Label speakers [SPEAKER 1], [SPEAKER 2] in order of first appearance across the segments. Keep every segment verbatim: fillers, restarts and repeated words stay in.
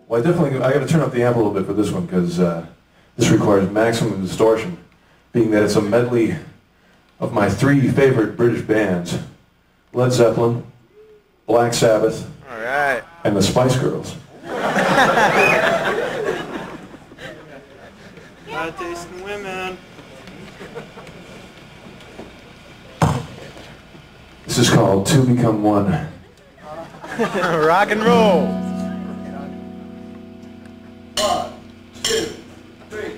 [SPEAKER 1] Well, I definitely, I got to turn up the amp a little bit for this one because uh, this requires maximum distortion, being that it's a medley of my three favorite British bands, Led Zeppelin, Black Sabbath,
[SPEAKER 2] all right,
[SPEAKER 1] and the Spice Girls.
[SPEAKER 2] Bad taste in women.
[SPEAKER 1] This is called Two Become One.
[SPEAKER 2] Rock and roll.
[SPEAKER 3] One, two, three.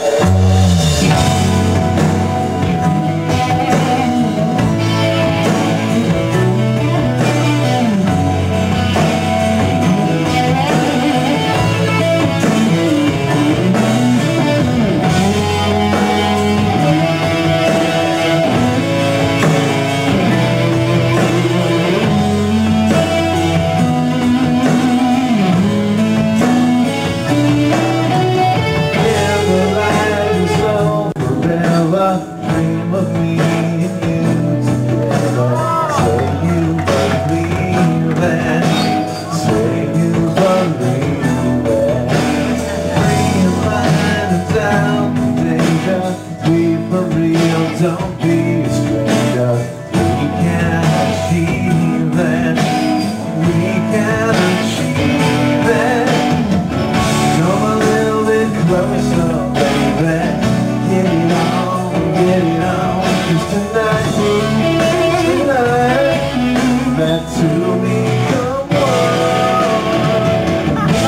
[SPEAKER 3] Don't be a stranger. We can achieve it. We can achieve it. Come a little bit closer, baby. Get it on, get it on. 'Cause tonight, tonight, that to become one.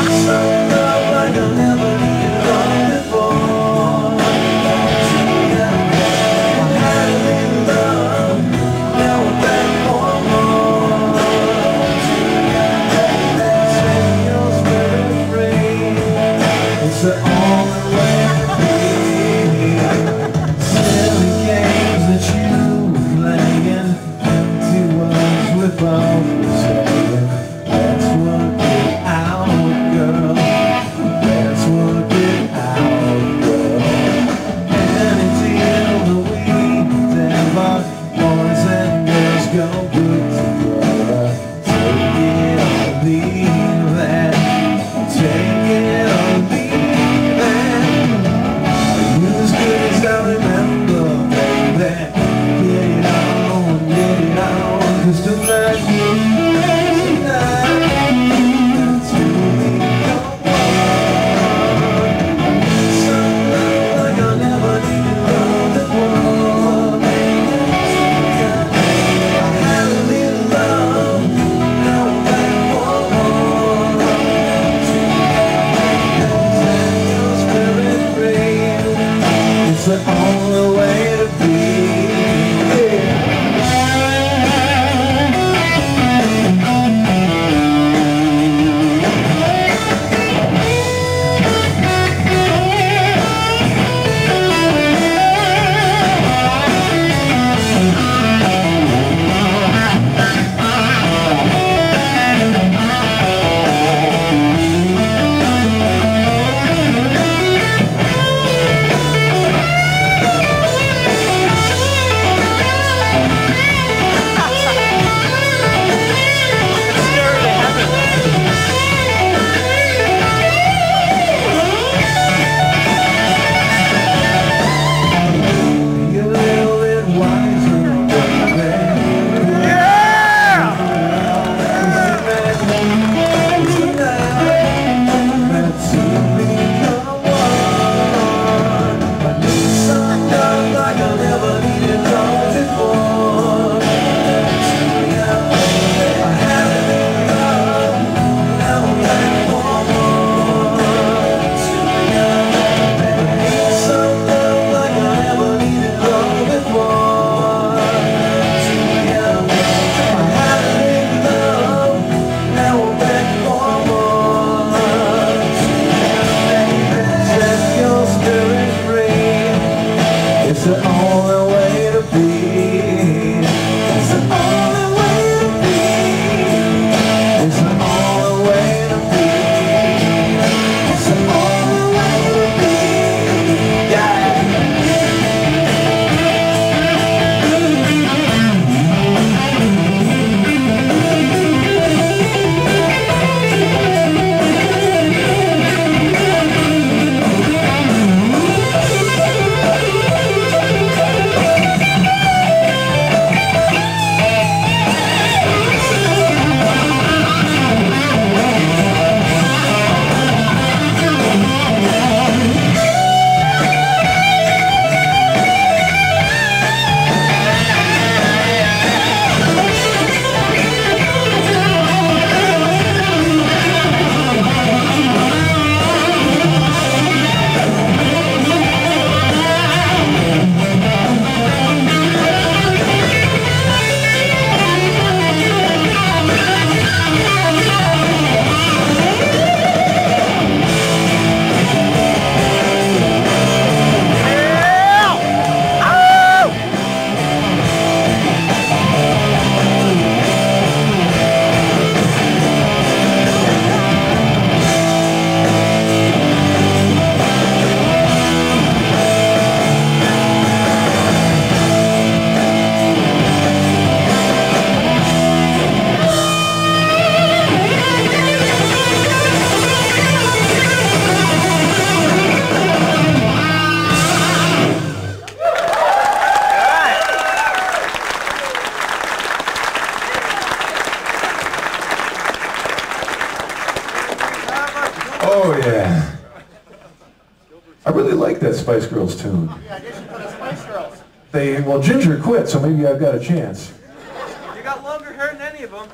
[SPEAKER 1] Oh yeah. I really like that Spice Girls tune.
[SPEAKER 4] Yeah, I guess you put a Spice Girls.
[SPEAKER 1] They, well, Ginger quit, so maybe I've got a chance.
[SPEAKER 2] You got longer hair than any of them.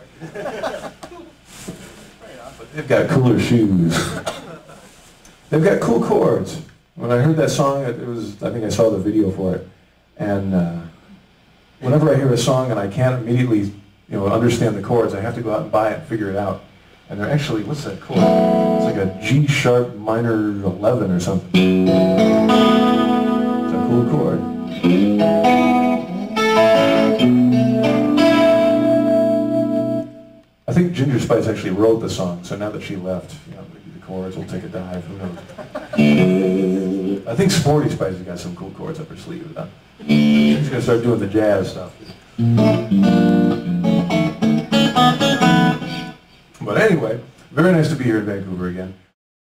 [SPEAKER 1] But they've got cooler shoes. They've got cool chords. When I heard that song, it was, I think I saw the video for it. And uh, whenever I hear a song and I can't immediately, you know, understand the chords, I have to go out and buy it and figure it out. And they're actually, what's that chord? It's like a G sharp minor eleven or something. It's a cool chord. I think Ginger Spice actually wrote the song, so now that she left, you know, maybe the chords will take a dive, who knows. I think Sporty Spice has got some cool chords up her sleeve. Huh? She's going to start doing the jazz stuff. But anyway, very nice to be here in Vancouver again.